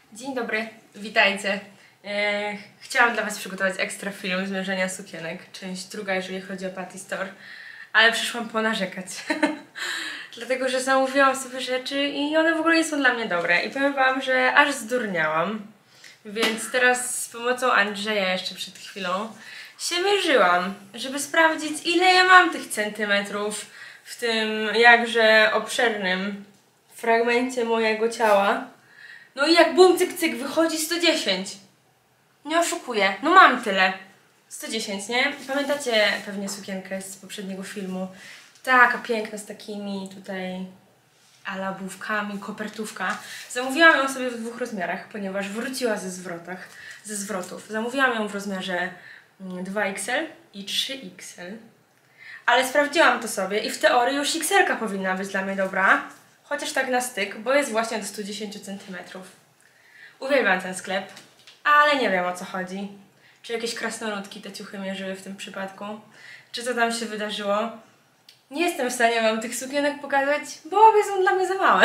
Dzień dobry, witajcie. Chciałam dla Was przygotować ekstra film zmierzenia sukienek, część druga, jeżeli chodzi o Patty Store, ale przyszłam ponarzekać. Dlatego, że zamówiłam sobie rzeczy i one w ogóle nie są dla mnie dobre. I powiem Wam, że aż zdurniałam. Więc teraz z pomocą Andrzeja jeszcze przed chwilą się mierzyłam, żeby sprawdzić, ile ja mam tych centymetrów w tym jakże obszernym fragmencie mojego ciała. No i jak bum cyk cyk wychodzi 110. Nie oszukuję, no mam tyle. 110, nie? Pamiętacie pewnie sukienkę z poprzedniego filmu? Taka piękna, z takimi tutaj alabówkami, kopertówka. Zamówiłam ją sobie w 2 rozmiarach, ponieważ wróciła ze zwrotów. Zamówiłam ją w rozmiarze 2XL i 3XL. Ale sprawdziłam to sobie i w teorii już XL-ka powinna być dla mnie dobra. Chociaż tak na styk, bo jest właśnie do 110 cm. Uwielbiam ten sklep, ale nie wiem, o co chodzi. Czy jakieś krasnoludki te ciuchy mierzyły w tym przypadku? Czy co tam się wydarzyło? Nie jestem w stanie Wam tych sukienek pokazać, bo obie są dla mnie za małe.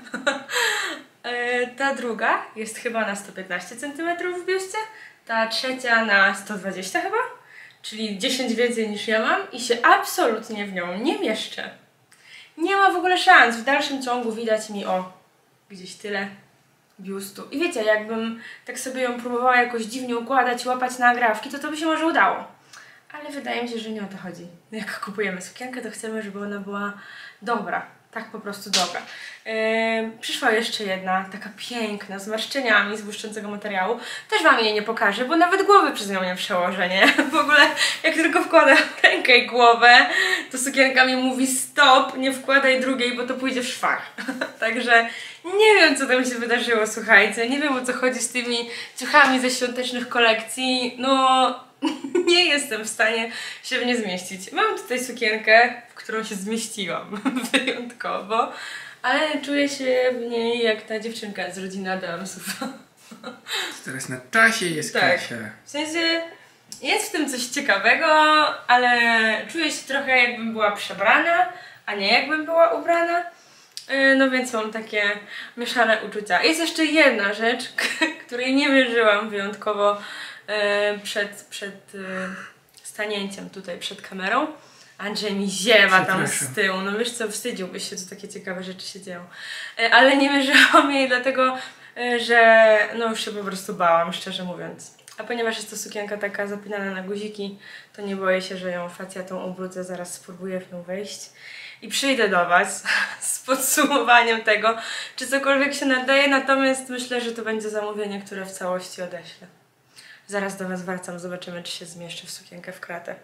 Ta druga jest chyba na 115 cm w biuście, ta trzecia na 120 chyba, czyli 10 więcej niż ja mam i się absolutnie w nią nie mieszczę. Nie ma w ogóle szans. W dalszym ciągu widać mi gdzieś tyle biustu. I wiecie, jakbym tak sobie ją próbowała jakoś dziwnie układać, łapać na agrafki, to by się może udało. Ale wydaje mi się, że nie o to chodzi. Jak kupujemy sukienkę, to chcemy, żeby ona była dobra. Tak po prostu dobra. Przyszła jeszcze jedna, taka piękna, z marszczeniami, z błyszczącego materiału. Też Wam jej nie pokażę, bo nawet głowy przez nią nie przełożę, nie? W ogóle jak tylko wkładam rękę i głowę, to sukienka mi mówi stop, nie wkładaj drugiej, bo to pójdzie w szwach. Także nie wiem, co tam się wydarzyło, słuchajcie. Nie wiem, o co chodzi z tymi ciuchami ze świątecznych kolekcji. No, nie jestem w stanie się w nie zmieścić. Mam tutaj sukienkę, w którą się zmieściłam wyjątkowo, ale czuję się w niej jak ta dziewczynka z rodziny Adamsów. Teraz na czasie jest tak. Kasia. W sensie jest w tym coś ciekawego, ale czuję się trochę jakbym była przebrana, a nie jakbym była ubrana. No więc mam takie mieszane uczucia. Jest jeszcze jedna rzecz, której nie mierzyłam wyjątkowo przed stanięciem tutaj przed kamerą. Andrzej mi ziewa tam z tyłu. No wiesz co, wstydziłbyś się, co takie ciekawe rzeczy się dzieją. Ale nie mierzyłam jej dlatego, że no już się po prostu bałam, szczerze mówiąc. A ponieważ jest to sukienka taka zapinana na guziki, to nie boję się, że ją facjatą ubrudzę, zaraz spróbuję w nią wejść. I przyjdę do Was z podsumowaniem tego, czy cokolwiek się nadaje, natomiast myślę, że to będzie zamówienie, które w całości odeślę. Zaraz do Was wracam, zobaczymy, czy się zmieszczę w sukienkę w kratę.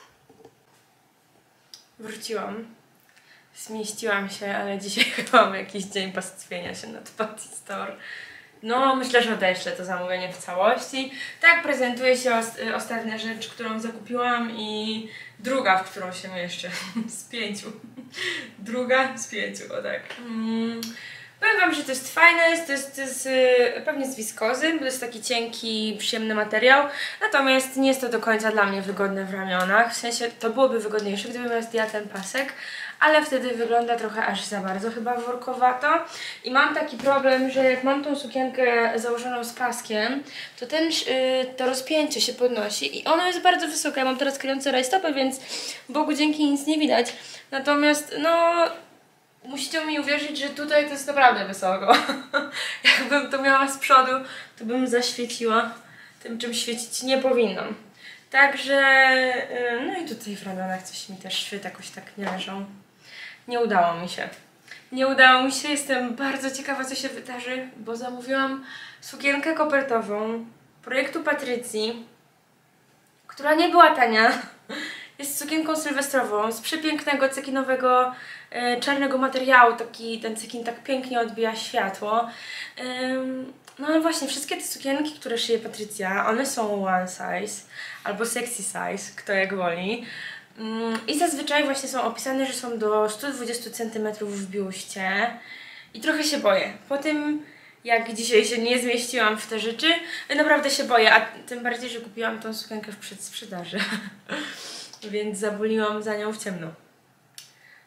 Wróciłam. Zmieściłam się, ale dzisiaj chyba mam jakiś dzień pastwienia się nad Patty Store. No, myślę, że odeślę to zamówienie w całości. Tak prezentuje się ostatnia rzecz, którą zakupiłam i druga, w którą się mieszczę. Z 5. Druga z 5, o tak. Powiem Wam, że to jest fajne, to jest pewnie z wiskozy, bo to jest taki cienki, przyjemny materiał, natomiast nie jest to do końca dla mnie wygodne w ramionach, w sensie to byłoby wygodniejsze, gdybym miała zdjęła ten pasek, ale wtedy wygląda trochę aż za bardzo chyba workowato i mam taki problem, że jak mam tą sukienkę założoną z paskiem, to to rozpięcie się podnosi i ono jest bardzo wysokie. Ja mam teraz kryjące rajstopy, więc Bogu dzięki nic nie widać, natomiast no musicie mi uwierzyć, że tutaj to jest naprawdę wysoko. Jakbym to miała z przodu, to bym zaświeciła tym, czym świecić nie powinnam. Także, no i tutaj w ramionach coś mi też szwy jakoś tak nie leżą. Nie udało mi się. Nie udało mi się, jestem bardzo ciekawa, co się wydarzy, bo zamówiłam sukienkę kopertową projektu Patrycji, która nie była tania. Jest sukienką sylwestrową z przepięknego cekinowego czarnego materiału. Ten cekin tak pięknie odbija światło. No ale właśnie, wszystkie te sukienki, które szyje Patrycja, one są one size albo sexy size, kto jak woli. I zazwyczaj właśnie są opisane, że są do 120 cm w biuście. I trochę się boję. Po tym, jak dzisiaj się nie zmieściłam w te rzeczy, naprawdę się boję, a tym bardziej, że kupiłam tą sukienkę w przedsprzedaży. Więc zabuliłam za nią w ciemno.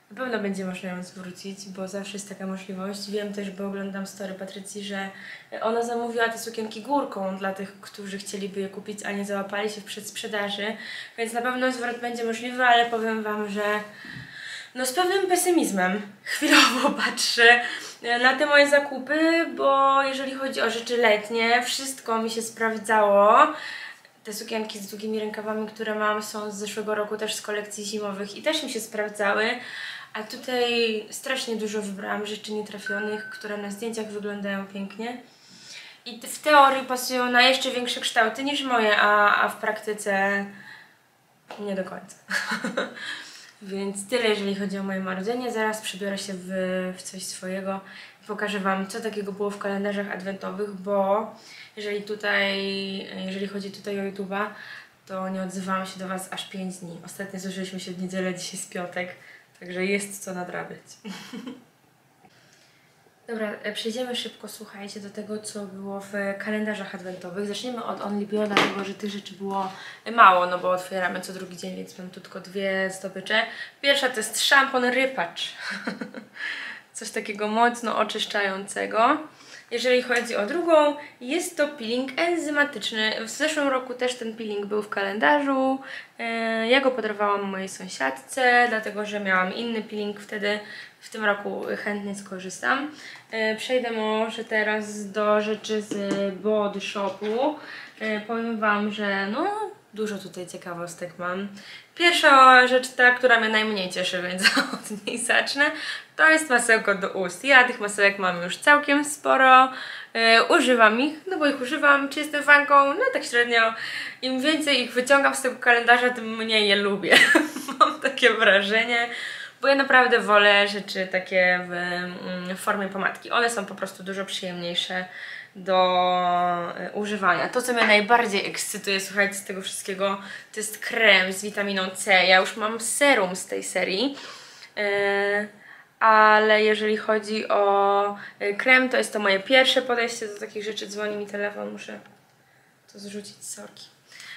Na pewno będzie można ją zwrócić, bo zawsze jest taka możliwość. Wiem też, bo oglądam story Patrycji, że ona zamówiła te sukienki górką dla tych, którzy chcieliby je kupić, a nie załapali się w przedsprzedaży. Więc na pewno zwrot będzie możliwy, ale powiem Wam, że no z pewnym pesymizmem chwilowo patrzę na te moje zakupy, bo jeżeli chodzi o rzeczy letnie, wszystko mi się sprawdzało. Te sukienki z długimi rękawami, które mam, są z zeszłego roku też z kolekcji zimowych i też mi się sprawdzały. A tutaj strasznie dużo wybrałam rzeczy nietrafionych, które na zdjęciach wyglądają pięknie. I w teorii pasują na jeszcze większe kształty niż moje, a w praktyce nie do końca. Więc tyle, jeżeli chodzi o moje marudzenie. Zaraz przebiorę się w coś swojego i pokażę Wam, co takiego było w kalendarzach adwentowych, bo jeżeli chodzi tutaj o YouTube'a, to nie odzywałam się do Was aż 5 dni. Ostatnio słyszeliśmy się w niedzielę, dzisiaj jest piątek, także jest co nadrabiać. Dobra, przejdziemy szybko, słuchajcie, do tego, co było w kalendarzach adwentowych. Zaczniemy od Only Bio, dlatego że tych rzeczy było mało, no bo otwieramy co drugi dzień, więc mam tu tylko 2 zdobycze. Pierwsza to jest szampon Rypacz. Coś takiego mocno oczyszczającego. Jeżeli chodzi o drugą, jest to peeling enzymatyczny. W zeszłym roku też ten peeling był w kalendarzu. Ja go podarowałam mojej sąsiadce, dlatego że miałam inny peeling wtedy. W tym roku chętnie skorzystam. Przejdę może teraz do rzeczy z Body Shopu. Powiem Wam, że no dużo tutaj ciekawostek mam. Pierwsza rzecz, ta, która mnie najmniej cieszy, więc od niej zacznę, to jest masełko do ust. Ja tych masełek mam już całkiem sporo. Używam ich, no bo ich używam. Czy jestem fanką? No tak średnio. Im więcej ich wyciągam z tego kalendarza, tym mniej je lubię. Mam takie wrażenie. Bo ja naprawdę wolę rzeczy takie w formie pomadki. One są po prostu dużo przyjemniejsze do używania. To, co mnie najbardziej ekscytuje, słuchajcie, z tego wszystkiego, to jest krem z witaminą C. Ja już mam serum z tej serii, ale jeżeli chodzi o krem, to jest to moje pierwsze podejście do takich rzeczy. Dzwoni mi telefon, muszę to zrzucić, sorki.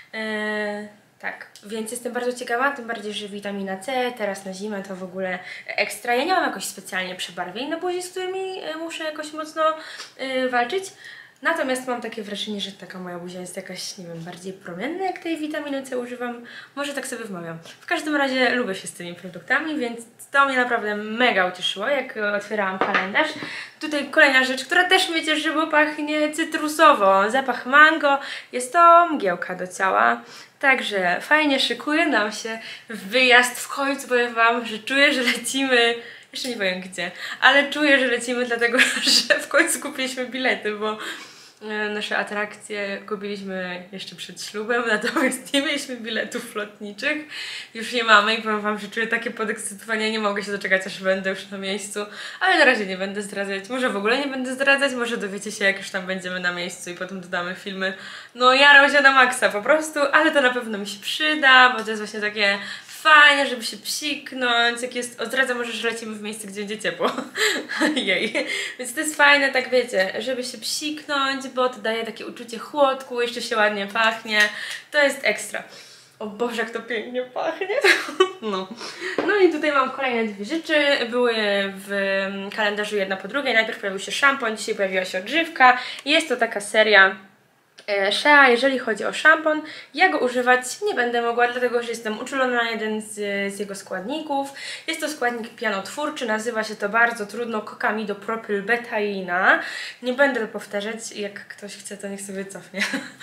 Tak, więc jestem bardzo ciekawa, tym bardziej, że witamina C teraz na zimę to w ogóle ekstra. Ja nie mam jakoś specjalnie przebarwień na buzi, z którymi muszę jakoś mocno walczyć. Natomiast mam takie wrażenie, że taka moja buzia jest jakaś, nie wiem, bardziej promienna, jak tej witaminy C używam. Może tak sobie wmawiam. W każdym razie lubię się z tymi produktami, więc to mnie naprawdę mega ucieszyło, jak otwierałam kalendarz. Tutaj kolejna rzecz, która też mnie cieszy, bo pachnie cytrusowo. Zapach mango. Jest to mgiełka do ciała. Także fajnie szykuje nam się wyjazd. W końcu powiem Wam, że czuję, że lecimy. Jeszcze nie wiem gdzie, ale czuję, że lecimy dlatego, że w końcu kupiliśmy bilety, bo nasze atrakcje kupiliśmy jeszcze przed ślubem, natomiast nie mieliśmy biletów lotniczych. Już je mamy i powiem Wam, że czuję takie podekscytowanie, nie mogę się doczekać, aż będę już na miejscu, ale na razie nie będę zdradzać, może w ogóle nie będę zdradzać, może dowiecie się, jak już tam będziemy na miejscu i potem dodamy filmy. No jaram się na maksa po prostu, ale to na pewno mi się przyda, bo to jest właśnie takie fajnie, żeby się psiknąć, jak jest, oddradzam może, że lecimy w miejsce, gdzie będzie ciepło. Jej. Więc to jest fajne, tak wiecie, żeby się psiknąć, bo to daje takie uczucie chłodku, jeszcze się ładnie pachnie. To jest ekstra. O Boże, jak to pięknie pachnie. No. No i tutaj mam kolejne 2 rzeczy. Były w kalendarzu jedna po drugiej. Najpierw pojawił się szampon, dzisiaj pojawiła się odżywka. Jest to taka seria Shea. Jeżeli chodzi o szampon, ja go używać nie będę mogła, dlatego że jestem uczulona na jeden z jego składników. Jest to składnik pianotwórczy, nazywa się to bardzo trudno kokamidopropylbetaina. Nie będę to powtarzać, jak ktoś chce, to niech sobie cofnie.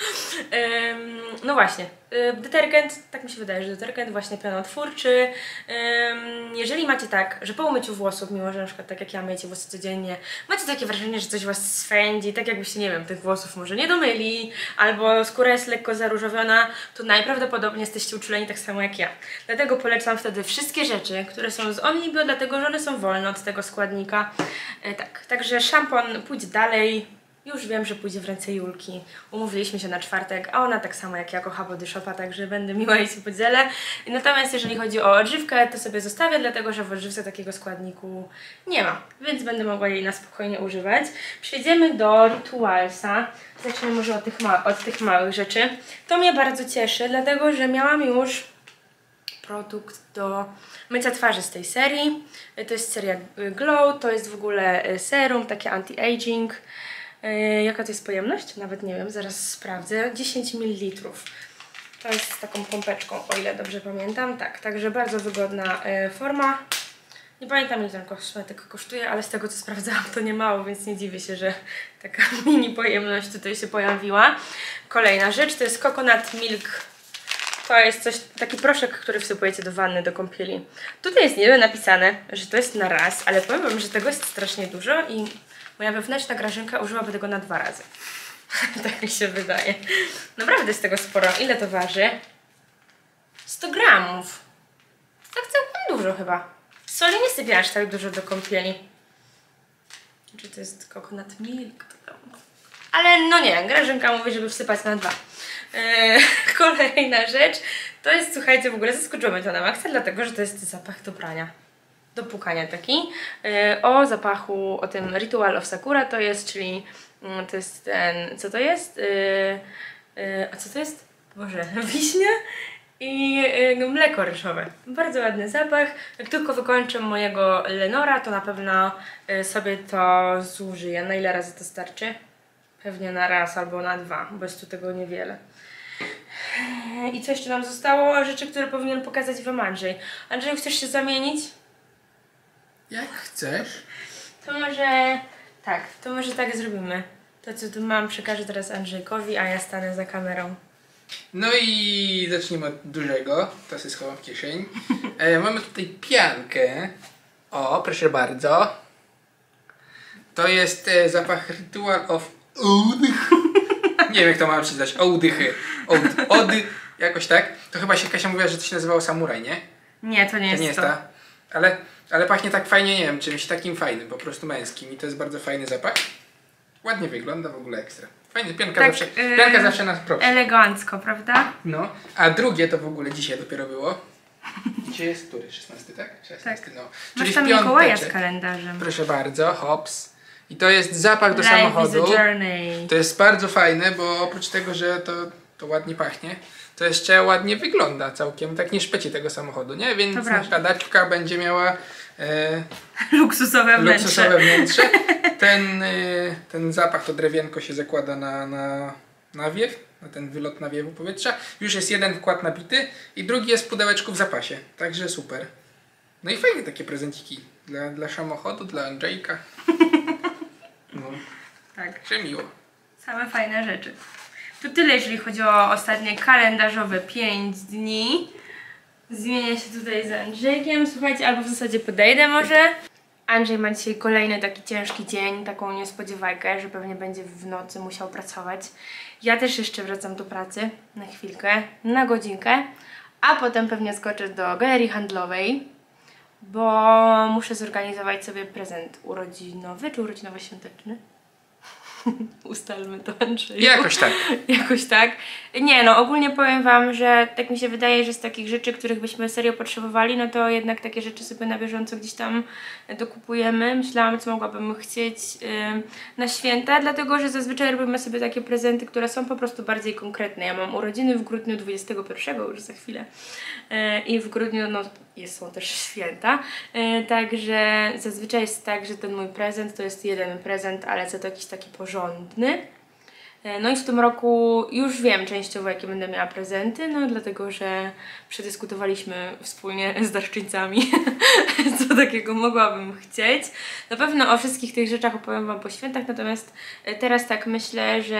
No właśnie, detergent, tak mi się wydaje, że detergent właśnie pianotwórczy. Jeżeli macie tak, że po umyciu włosów, mimo że na przykład tak jak ja myjecie włosy codziennie, macie takie wrażenie, że coś was swędzi, tak jakbyście, nie wiem, tych włosów może nie domyli, albo skóra jest lekko zaróżowiona, to najprawdopodobniej jesteście uczuleni tak samo jak ja. Dlatego polecam wtedy wszystkie rzeczy, które są z Only Bio, dlatego że one są wolne od tego składnika. Także szampon pójdzie dalej. Już wiem, że pójdzie w ręce Julki. Umówiliśmy się na czwartek, a ona tak samo jak ja kocha Body Shopa, także będę miła jej się podzielę. Natomiast jeżeli chodzi o odżywkę, to sobie zostawię, dlatego że w odżywce takiego składniku nie ma, więc będę mogła jej na spokojnie używać. Przejdziemy do Ritualsa. Zacznę może od tych małych rzeczy. To mnie bardzo cieszy, dlatego że miałam już produkt do mycia twarzy z tej serii. To jest seria Glow, to jest w ogóle serum, takie anti-aging. Jaka to jest pojemność? Nawet nie wiem, zaraz sprawdzę. 10 ml. To jest z taką pompeczką, o ile dobrze pamiętam. Tak, także bardzo wygodna forma. Nie pamiętam, ile ten kosmetyk kosztuje, ale z tego co sprawdzałam to nie mało, więc nie dziwię się, że taka mini pojemność tutaj się pojawiła. Kolejna rzecz to jest Coconut Milk. To jest coś, taki proszek, który wsypujecie do wanny, do kąpieli. Tutaj jest niby napisane, że to jest na raz, ale powiem wam, że tego jest strasznie dużo i moja wewnętrzna Grażynka użyłaby tego na 2 razy. Tak mi się wydaje. Naprawdę jest tego sporo. Ile to waży? 100 gramów. Tak całkiem dużo chyba. Soli nie sypię aż tak dużo do kąpieli. Czy to jest coconut milk? Ale no nie, Grażynka mówi, żeby wsypać na 2. Kolejna rzecz to jest, słuchajcie, w ogóle zaskoczyło mnie to na maksa, dlatego że to jest zapach do prania. Do pukania taki. O zapachu, o tym Ritual of Sakura to jest, czyli to jest ten, co to jest? A co to jest? Boże, wiśnia i mleko ryżowe. Bardzo ładny zapach. Jak tylko wykończę mojego Lenora, to na pewno sobie to zużyję. Na ile razy to starczy? Pewnie na raz albo na 2, bo jest tu tego niewiele. I co jeszcze nam zostało? Rzeczy, które powinien pokazać wam Andrzej. Andrzeju, chcesz się zamienić? Jak chcesz. To może tak zrobimy. To co tu mam przekażę teraz Andrzejkowi, a ja stanę za kamerą. No i zacznijmy od dużego. To sobie schowam w kieszeń. Mamy tutaj piankę. O, proszę bardzo. To jest zapach Ritual of Oud. Nie wiem jak to mam przeczytać. Ołdychy. Ody. Jakoś tak. To chyba się Kasia mówiła, że to się nazywało samuraj, nie? Nie, to nie jest to. Ta. Ale pachnie tak fajnie, nie wiem, czymś takim fajnym, po prostu męskim. I to jest bardzo fajny zapach. Ładnie wygląda, w ogóle ekstra. Fajny, pianka zawsze nas prosi. Elegancko, prawda? No, a drugie to w ogóle dzisiaj dopiero było. Dzisiaj jest który? 16, tak? 16, tak. no. Masz tam Mikołaja z kalendarzem. Proszę bardzo, hops. I to jest zapach do Life samochodu. is a journey. To jest bardzo fajne, bo oprócz tego, że to ładnie pachnie, to jeszcze ładnie wygląda całkiem. Tak nie szpeci tego samochodu, nie? Więc nasza daczka będzie miała luksusowe wnętrze. Ten zapach, to drewienko się zakłada na nawiew, na ten wylot nawiewu powietrza. Już jest jeden wkład nabity i drugi jest w pudełeczku w zapasie. Także super. No i fajnie takie prezenciki dla samochodu, dla Andrzejka. No. Tak. Że miło. Same fajne rzeczy. To tyle, jeżeli chodzi o ostatnie kalendarzowe 5 dni. Zmienię się tutaj z Andrzejkiem. Słuchajcie, albo w zasadzie podejdę może. Andrzej ma dzisiaj kolejny taki ciężki dzień, taką niespodziewajkę, że pewnie będzie w nocy musiał pracować. Ja też jeszcze wracam do pracy na chwilkę, na godzinkę, a potem pewnie skoczę do galerii handlowej, bo muszę zorganizować sobie prezent urodzinowy czy urodzinowo-świąteczny. Ustalmy to, Andrzej. Jakoś tak. Jakoś tak. Nie no, ogólnie powiem wam, że tak mi się wydaje, że z takich rzeczy, których byśmy serio potrzebowali, no to jednak takie rzeczy sobie na bieżąco gdzieś tam dokupujemy. Myślałam, co mogłabym chcieć na święta, dlatego że zazwyczaj robimy sobie takie prezenty, które są po prostu bardziej konkretne. Ja mam urodziny w grudniu 21, już za chwilę. I w grudniu no, są też święta. Także zazwyczaj jest tak, że ten mój prezent to jest jeden prezent, ale za to jakiś taki porządny. No i w tym roku już wiem częściowo, jakie będę miała prezenty, no dlatego, że przedyskutowaliśmy wspólnie z darczyńcami, co takiego mogłabym chcieć. Na pewno o wszystkich tych rzeczach opowiem wam po świętach, natomiast teraz tak myślę, że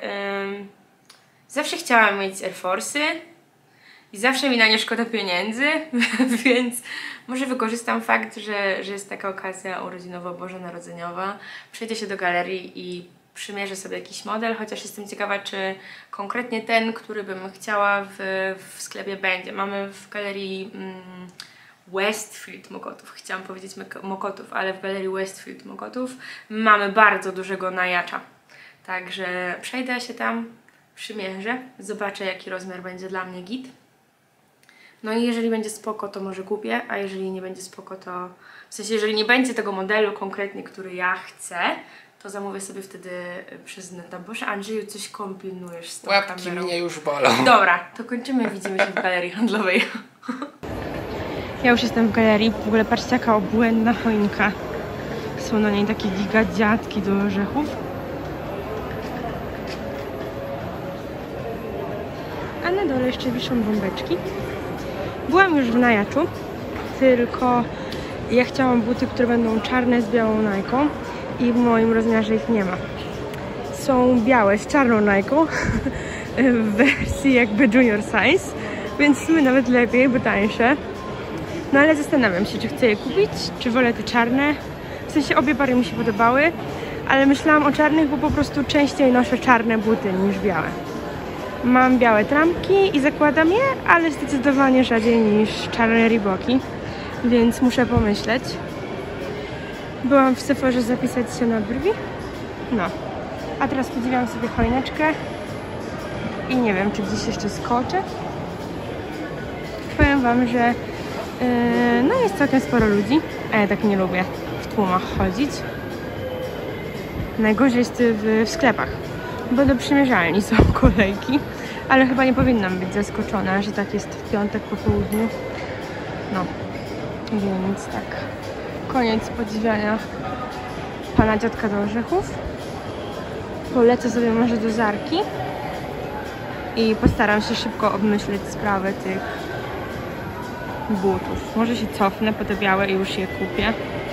zawsze chciałam mieć Air Force'y i zawsze mi na nie szkoda pieniędzy, więc może wykorzystam fakt, że jest taka okazja urodzinowo-bożonarodzeniowa, przejdę się do galerii i przymierzę sobie jakiś model, chociaż jestem ciekawa, czy konkretnie ten, który bym chciała w sklepie będzie. Mamy w galerii Westfield Mokotów, chciałam powiedzieć Mokotów, ale w galerii Westfield Mokotów mamy bardzo dużego najacza. Także przejdę się tam, przymierzę, zobaczę jaki rozmiar będzie dla mnie git. No i jeżeli będzie spoko, to może kupię, a jeżeli nie będzie spoko, to... W sensie, jeżeli nie będzie tego modelu konkretnie, który ja chcę, to zamówię sobie wtedy przez neta. Boże, Andrzeju, coś kombinujesz z tą Łapki kamerą. mnie już bolą. Dobra, to kończymy, widzimy się w galerii handlowej. Ja już jestem w galerii. W ogóle patrzcie, jaka obłędna choinka. Są na niej takie gigadziatki do orzechów. A na dole jeszcze wiszą bombeczki. Byłam już w Najaczu, tylko ja chciałam buty, które będą czarne z białą Nike'ą i w moim rozmiarze ich nie ma. Są białe z czarną Nike'ą w wersji jakby junior size, więc w sumie nawet lepiej, bo tańsze. No ale zastanawiam się, czy chcę je kupić, czy wolę te czarne. W sensie obie pary mi się podobały, ale myślałam o czarnych, bo po prostu częściej noszę czarne buty niż białe. Mam białe trampki i zakładam je, ale zdecydowanie rzadziej niż czarne Reeboki, więc muszę pomyśleć. Byłam w Sephorze zapisać się na brwi. No. A teraz podziwiam sobie choineczkę i nie wiem, czy gdzieś jeszcze skoczę. Powiem wam, że no jest całkiem sporo ludzi, a ja tak nie lubię w tłumach chodzić. Najgorzej jest w sklepach, bo do przymierzalni są kolejki, ale chyba nie powinnam być zaskoczona, że tak jest w piątek po południu. No, więc tak, koniec podziwiania pana dziadka do orzechów. Polecę sobie może do Zarki i postaram się szybko obmyśleć sprawę tych butów. Może się cofnę po te białe i już je kupię.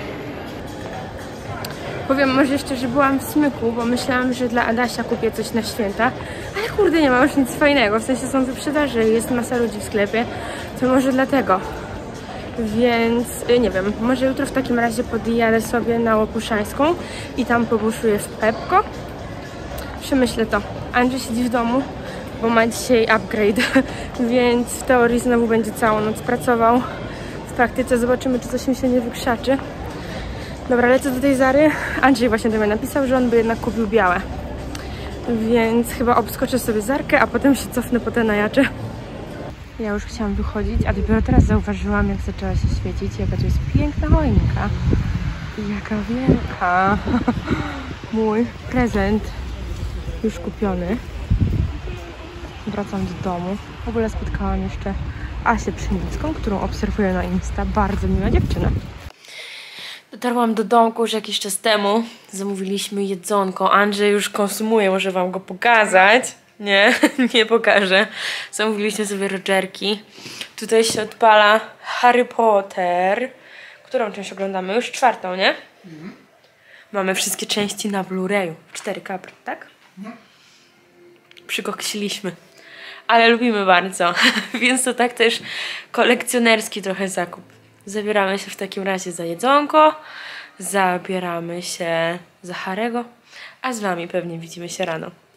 Powiem może jeszcze, że byłam w Smyku, bo myślałam, że dla Adasia kupię coś na święta, ale kurde, nie ma już nic fajnego, w sensie są wyprzedaże i jest masa ludzi w sklepie, to może dlatego. Więc nie wiem, może jutro w takim razie podjadę sobie na Łopuszańską i tam pobuszuję w Pepko. Przemyślę to. Andrzej siedzi w domu, bo ma dzisiaj upgrade, więc w teorii znowu będzie całą noc pracował. W praktyce zobaczymy, czy coś mi się nie wykrzaczy. Dobra, lecę do tej Zary. Andrzej właśnie do mnie napisał, że on by jednak kupił białe. Więc chyba obskoczę sobie Zarkę, a potem się cofnę po te Najacze. Ja już chciałam wychodzić, a dopiero teraz zauważyłam, jak zaczęła się świecić, jaka to jest piękna choinka. I jaka wielka. Mój prezent już kupiony. Wracam do domu. W ogóle spotkałam jeszcze Asię Pszenicką, którą obserwuję na Insta. Bardzo miła dziewczyna. Dotarłam do domku już jakiś czas temu. Zamówiliśmy jedzonko. Andrzej już konsumuje, może wam go pokazać. Nie, nie pokażę. Zamówiliśmy sobie Rogerki. Tutaj się odpala Harry Potter. Którą część oglądamy? Już czwartą, nie? Mhm. Mamy wszystkie części na Blu-rayu. 4K, tak? Mhm. Przykoksiliśmy. Ale lubimy bardzo. Więc to tak też kolekcjonerski trochę zakup. Zabieramy się w takim razie za jedzonko. Zabieramy się za Harry'ego. A z wami pewnie widzimy się rano.